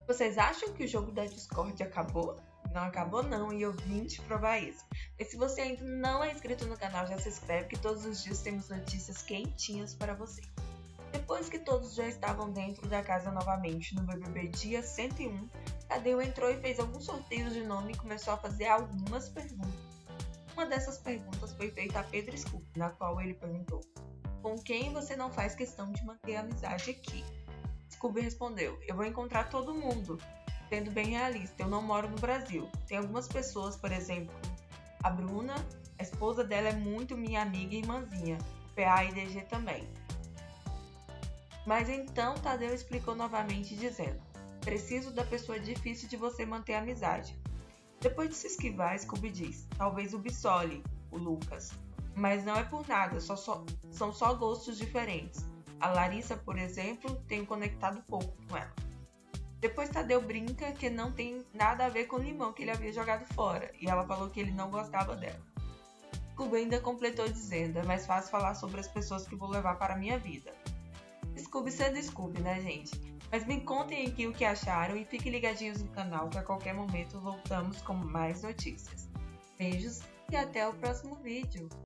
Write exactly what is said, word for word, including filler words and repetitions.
Vocês acham que o jogo da Discord acabou? Não acabou não, e eu vim te provar isso. E se você ainda não é inscrito no canal, já se inscreve que todos os dias temos notícias quentinhas para você. Depois que todos já estavam dentro da casa novamente no B B B dia cento e um, Tadeu entrou e fez alguns sorteios de nome e começou a fazer algumas perguntas. Uma dessas perguntas foi feita a Pedro Scooby, na qual ele perguntou: com quem você não faz questão de manter a amizade aqui? Scooby respondeu: eu vou encontrar todo mundo. Sendo bem realista, eu não moro no Brasil. Tem algumas pessoas, por exemplo, a Bruna, a esposa dela é muito minha amiga e irmãzinha, o P A e D G também. Mas então Tadeu explicou novamente dizendo: preciso da pessoa difícil de você manter a amizade. Depois de se esquivar, Scooby diz: talvez o Bissoli, o Lucas. Mas não é por nada, só, só, são só gostos diferentes. A Larissa, por exemplo, tenho conectado pouco com ela. Depois Tadeu brinca que não tem nada a ver com o limão que ele havia jogado fora, e ela falou que ele não gostava dela. Scooby ainda completou dizendo: é mais fácil falar sobre as pessoas que vou levar para a minha vida. Scooby sendo Scooby, né, gente? Mas me contem aqui o que acharam e fiquem ligadinhos no canal que a qualquer momento voltamos com mais notícias. Beijos e até o próximo vídeo!